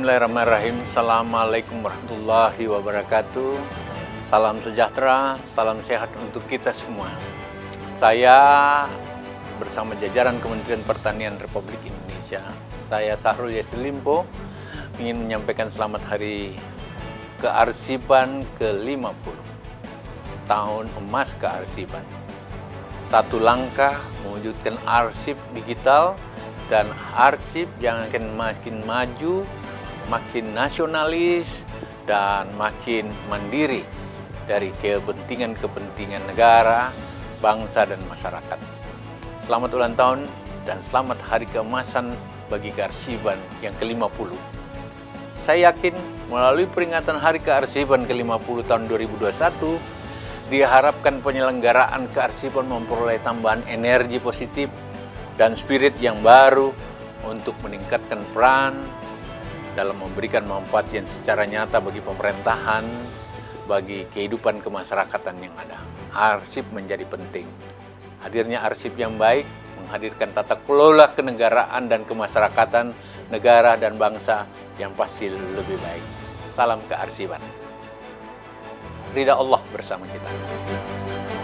Bismillahirrahmanirrahim. Assalamualaikum warahmatullahi wabarakatuh. Salam sejahtera, salam sehat untuk kita semua. Saya bersama jajaran Kementerian Pertanian Republik Indonesia, saya Sahrul Yassin Limpo, ingin menyampaikan selamat hari kearsipan ke-50, tahun emas kearsipan. Satu langkah mewujudkan arsip digital dan arsip yang akan makin maju, makin nasionalis, dan makin mandiri dari kepentingan-kepentingan negara, bangsa, dan masyarakat. Selamat ulang tahun dan selamat hari keemasan bagi kearsipan yang ke-50. Saya yakin melalui peringatan hari kearsipan ke-50 tahun 2021, diharapkan penyelenggaraan kearsipan memperoleh tambahan energi positif dan spirit yang baru untuk meningkatkan peran dalam memberikan manfaat yang secara nyata bagi pemerintahan, bagi kehidupan kemasyarakatan yang ada. Arsip menjadi penting. Hadirnya arsip yang baik menghadirkan tata kelola kenegaraan dan kemasyarakatan negara dan bangsa yang pasti lebih baik. Salam kearsipan. Ridha Allah bersama kita.